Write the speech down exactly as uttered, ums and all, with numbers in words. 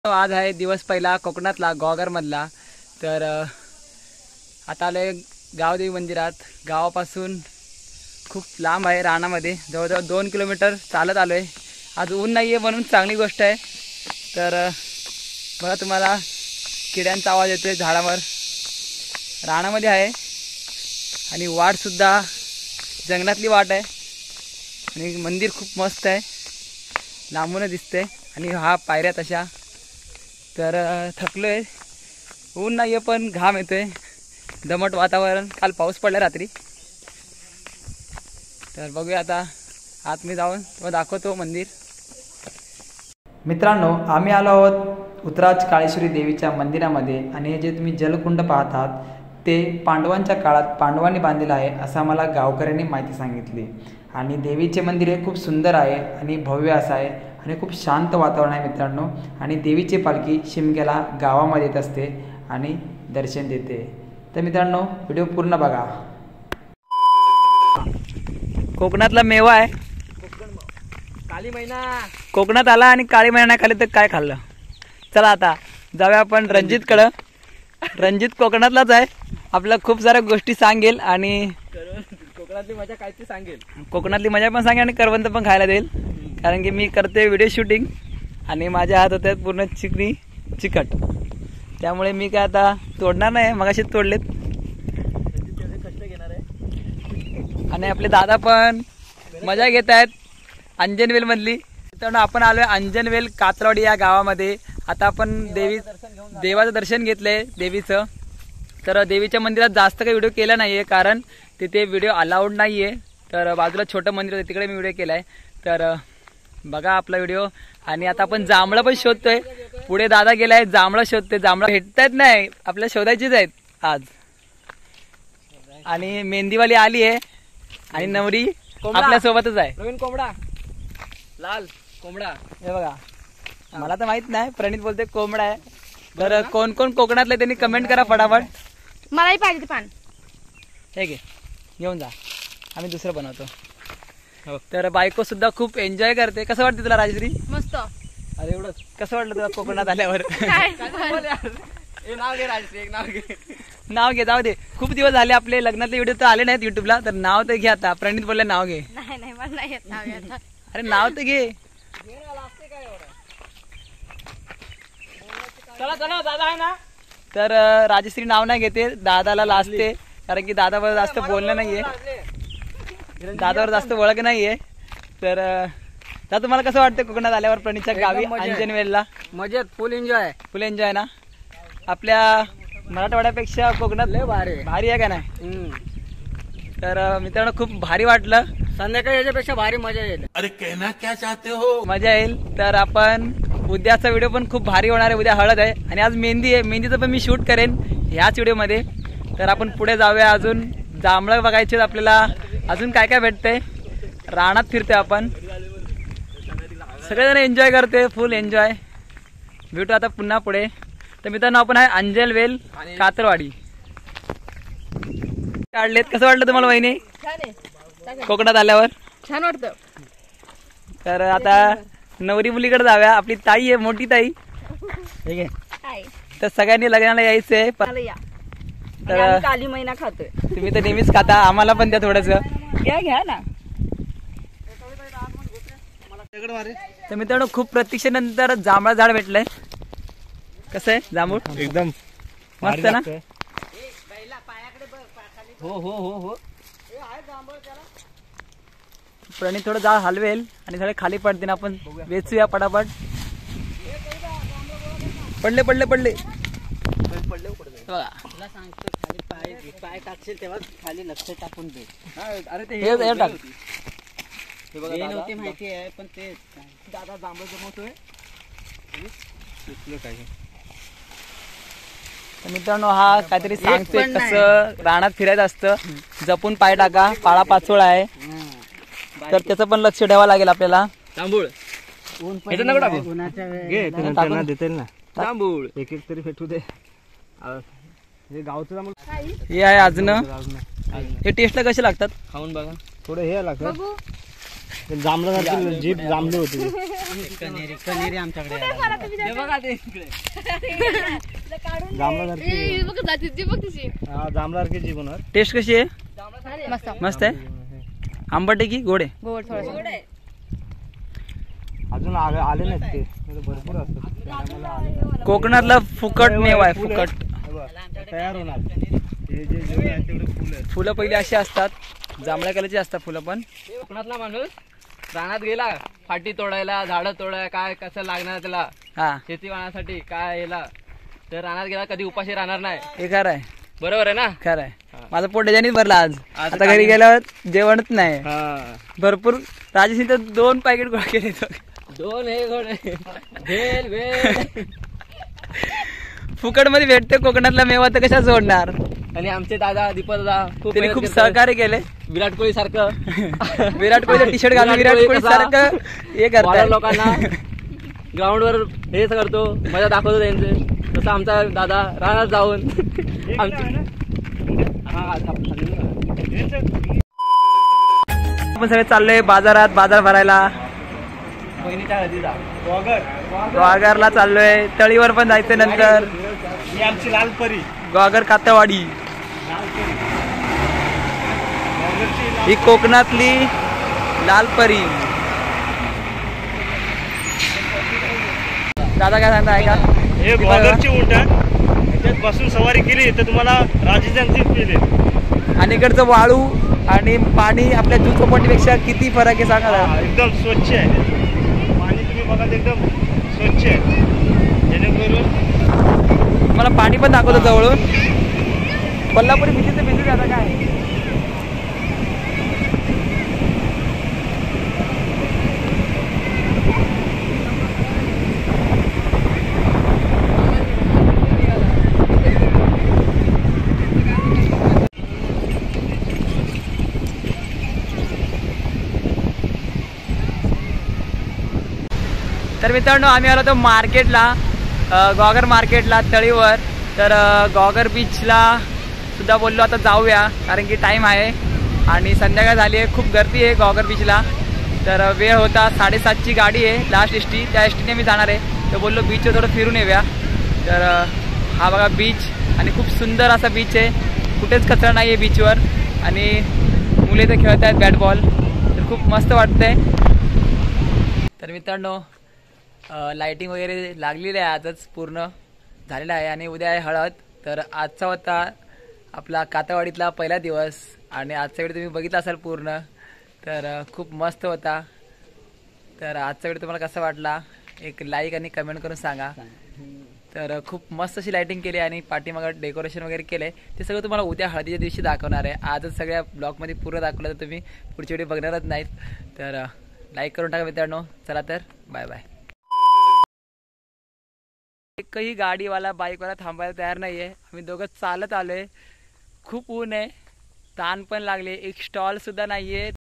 आज आहे दिवस पहिला कोकणातला गोगरमधला। तर आता आलोय गावदेवी मंदिरात। गावापासून खूप लांब आहे, रानामध्ये जवळजवळ दोन किलोमीटर चालत आलोय। आज ऊन नाही आहे म्हणून चांगली गोष्ट आहे। तर बघा तुम्हाला किड्यांचा आवाज येतोय झाडावर, रानामध्ये आहे आणि वाटसुद्धा जंगलातली वाट आहे आणि मंदिर खूप मस्त आहे, लांबून दिसते आणि हा पायऱ्या तशा। तर थकलोय, ऊन नाही आहे पण घाम येतोय, दमट वातावरण, काल पाऊस पडला रात्री। तर बघूया आता आत मी जाऊन तो दाखवतो मंदिर। मित्रांनो, आम्ही आलो आहोत उतराज काळेश्वरी देवीच्या मंदिरामध्ये आणि हे जे तुम्ही जलकुंड पाहतात ते पांडवांच्या काळात पांडवांनी बांधलेलं आहे असं आम्हाला गावकऱ्यांनी माहिती सांगितली। आणि देवीचे मंदिर हे खूप सुंदर आहे आणि भव्य असं आहे आणि खूप शांत वातावरण आहे मित्रांनो। आणि देवीची पालखी शिमग्याला गावामध्ये येत असते आणि दर्शन देते। तर मित्रांनो, व्हिडिओ पूर्ण बघा। कोकणातला मेवा आहे काली महिना, कोकणात आला आणि काळी महिना नाही खाली तर काय खाल्लं। चला आता जाऊया आपण रणजितकडं। रणजित कोकणातलाच आहे, आपल्याला खूप साऱ्या गोष्टी सांगेल आणि कोकणातली मजा काय ती सांगेल, कोकणातली मजा पण सांगेल आणि करवंद पण खायला देईल। कारण की मी करते व्हिडिओ शूटिंग आणि माझ्या हात होत्यात पूर्ण चिकनी चिकट, त्यामुळे मी काय आता तोडणार नाही, मगाशी तोडलेत। कष्ट घेणार आहे आणि आपले दादा पण मजा घेत आहेत अंजनवेल मधली। तर आपण आलोय अंजनवेल कात्रवाडी या गावामध्ये। आता आपण देवी देवाचं दर्शन घेतलंय देवीचं। तर देवीच्या मंदिरात जास्त काही व्हिडिओ केला नाहीये कारण तिथे व्हिडिओ अलाउड नाहीये। तर बाजूला छोटं मंदिर होतं, तिकडे मी व्हिडिओ केलाय। तर बघा आपला व्हिडिओ। आणि आता आपण जांभळं पण शोधतोय, पुढे दादा गेलाय जांभळं शोधतोय, जांभळं भेटतायत नाही, आपल्याला शोधायचीच आहेत आज। आणि मेहंदीवाली आली आहे आणि नवरी आपल्या सोबतच आहे। नवीन कोंबडा, लाल कोंबडा, हे बघा, मला तर माहित नाही, प्रणित बोलते कोंबडा आहे। तर कोण कोण कोकणातले त्यांनी कमेंट करा फटाफट। मलाही पाहिजे ते पान, हे घे घेऊन जा, आम्ही दुसरं बनवतो। तर बायको सुद्धा खूप एन्जॉय करते। कसं वाटतं तुला राजश्री? मस्त। अरे एवढंच, कसं वाटलं तुला कोकणात आल्यावर? ए नाव घे राजश्री, एक नाव घे, नाव घे, जाऊ दे। खूप दिवस झाले आपले लग्नातले व्हिडिओ तर आले नाहीत युट्यूबला, तर नाव तर घे आता। प्रणित बोलले नाव घे। नाही नाही मला नाही येत नाव घ्यायला। अरे नाव तर घे। चला चला दादा आहे ना। तर राजश्री नाव नाही घेते, दादाला लाजते कारण की दादावर जास्त बोलणं नाहीये, दादावर जास्त ओळख नाहीये। तर आता तुम्हाला कसं वाटतं कोकणात आल्यावर प्रणितच्या गावी अंजनवेलला? मजेत, फुल एन्जॉय, फुल एन्जॉय ना। आपल्या मराठवाड्यापेक्षा कोकणात लय भारी भारी आहे का नाही? तर मित्रांनो खूप भारी वाटलं, संध्याकाळी याच्यापेक्षा भारी मजा येईल। अरे कहना क्या चाहते हो? मजा येईल। तर आपण उद्याचा व्हिडिओ पण खूप भारी होणार आहे, उद्या हळद आहे आणि आज मेहंदी आहे, मेहंदीचं पण मी शूट करेन ह्याच व्हिडिओमध्ये। तर आपण पुढे जाऊया, अजून जांभळं बघायचे आपल्याला, अजून काय काय भेटतंय, रानात फिरतोय आपण, सगळेजण एन्जॉय करते, फुल एन्जॉय। भेटू आता पुन्हा पुढे। तर मित्रांनो आपण आहे अंजनवेल कात्रवाडी काढलेत। कसं वाटलं तुम्हाला वहिनी कोकणात आल्यावर? छान वाटतं। तर आता नवरी मुलीकडे जाऊया, आपली ताई आहे, मोठी ताई, ठीक आहे। तर सगळ्यांनी लग्नाला यायचंय। तर काली महिना खातोय, तुम्ही तर नेहमीच खाता, आम्हाला पण द्या थोडंसं, घ्या घ्या ना। तर मित्रांनो खूप प्रतीक्षेनंतर जांभळा झाड भेटलंय। कसं आहे जांभूळ? एकदम मस्त ना। हो हो हो हो प्रणित थोडं झाड हलवेल आणि थोडे खाली पडतील, आपण वेचूया पटापट। पडले पडले पडले बघा। खाली पाय पाय टाकशील तेव्हा खाली लक्ष टाकून दे। अरे ते हे हे टाक, हे नव्हते माहिती आहे, पण ते दादा जांभळ जमवतोय काय। तर मित्रांनो हा काहीतरी सांगतोय कसं रानात फिरायचं असतं, जपून पाय टाका, पाळा पाचोळा आहे, तर त्याचं पण लक्ष ठेवावं लागेल आपल्याला। जांभूळ ऊन नको टाकू, उन्हाच्या त्यांना देतील ना जांभूळ, एक एक तरी भेटू दे। हे गावचं जांभूळ हे आहे अजून, हे टेस्टला कसे लागतात खाऊन बघा, थोडं हे लागतं, जांभळासारखी जीप जांभली होती. कनेरी कनेरी आमच्याकडे आहे. जांभळासारखी हा जांभळासारखी जीप होणार. टेस्ट कशी आहे? मस्त मस्त आहे. आंबट आहे की गोड आहे? गोड थोडं. अजून आले आले नाहीत ते भरपूर असतात. कोकणातला फुकट मेवा आहे फुकट. तयार होणार. हे जे जेवढे आहेत तेवढे फुलं आहेत. फुलं पहिली अशी असतात, जांभळ्या कलरची असतात फुलं पण. कोकणातला माणूस रानात गेला फाटी तोडायला, झाडं तोडायला, काय कसं लागणार त्याला हा शेती वाहण्यासाठी काय याला, तर रानात गेला कधी उपाशी राहणार नाही. हे खरं आहे, बरोबर आहे ना? खरं आहे. माझं पोट त्याच्यानेच भरला आज. आज आता घरी गेल्यावर जेवणच नाही. हा भरपूर राजेशने तर दोन पॅकेट गोळा केले. दोन हे घोडे भेल भेल फुकट मध्ये भेटते कोकणातला मेवा, तर कशा सोडणार. आणि आमचे दादा दीपक दादा खूप त्यांनी मेहनत खूप करतात. सहकार्य केले. विराट कोहली सारखं विराट कोहली टी शर्ट घालून विराट कोहली कसा सारखं हे बॉलर करतात लोकांना ग्राउंड वर हेच करतो, मजा दाखवतो त्यांचे. तसं आमचा दादा रानात जाऊन आमची आपण सगळे चाललोय बाजारात बाजार भरायला. बहिणीच्या हळदीचा ग्वागरला चाललोय, तळीवर पण जायचं नंतर. ही आमची लाल परी. ग्वागर कातवाडी ही कोकणातली लाल परी. दादा काय सांगता आहे का? हे ग्वागरची उंट आहे. याच्यात बसून सवारी केली तर तुम्हाला राजस्थानची फील येईल. आणि इकडचं वाळू आणि पाणी आपल्या दूध चौपाटीपेक्षा किती फरक आहे सांगा हा, जरा. एकदम स्वच्छ आहे पाणी. तुम्ही बघा ते एकदम स्वच्छ आहे. जेणेकरून मला पाणी पण दाखवतो जवळून. कोल्हापुरी भीती तर भीती आता काय. तर मित्रांनो आम्ही आलो होतो मार्केटला, गॉगर मार्केटला तळीवर. तर गॉगर बीचला सुद्धा बोललो आता जाऊया, कारण की टाईम आहे आणि संध्याकाळ झाली आहे. खूप गर्दी आहे गॉगर बीचला. तर वेळ होता, साडेसातची गाडी आहे लास्ट एस टी, त्या एस टीने मी जाणार आहे. तर बोललो बीचवर थोडं फिरून येऊया. तर हा बघा बीच, आणि खूप सुंदर असा बीच आहे. कुठेच कचरा नाही आहे बीचवर, आणि मुले तर खेळत आहेत बॅट बॉल. तर खूप मस्त वाटतंय. तर मित्रांनो लाइटिंग वगैरे लागलेली आहे, आजच पूर्ण झालेलं आहे. आणि उद्या आहे हळद. तर आजचा होता आपला कातवाडीतला पहिला दिवस, आणि आजचा व्हिडिओ तुम्ही बघितला असाल पूर्ण. तर खूप मस्त होता. तर आजचा व्हिडिओ तुम्हाला कसा वाटला एक लाईक आणि कमेंट करून सांगा. तर खूप मस्त अशी लाइटिंग केली आणि पाठीमागं डेकोरेशन वगैरे केलं आहे. ते सगळं तुम्हाला उद्या हळदीच्या दिवशी दाखवणार आहे. आजच सगळ्या ब्लॉगमध्ये पूर्ण दाखवलं, तर तुम्ही पुढची व्हिडिओ बघणारच नाहीत. तर लाईक करून टाका मित्रांनो. चला तर बाय बाय. एकही गाडीवाला बाईकवाला थांबायला तयार नाही आहे. आम्ही दोघं चालत आलो आहे. खूप ऊन आहे, ताण पण लागले. एक स्टॉल सुद्धा नाही आहे.